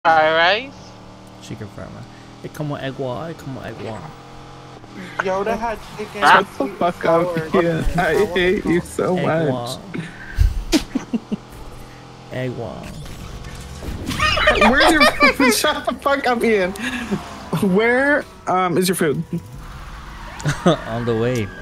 rice? Chicken fried rice. It come with egg wall. It come with egg wall. Yoda had chicken. Shut the fuck up, Ian. I hate you so Egg much. wall. Egg wall. Where's your food? Shut the fuck up, Ian. Where is your food? On the way.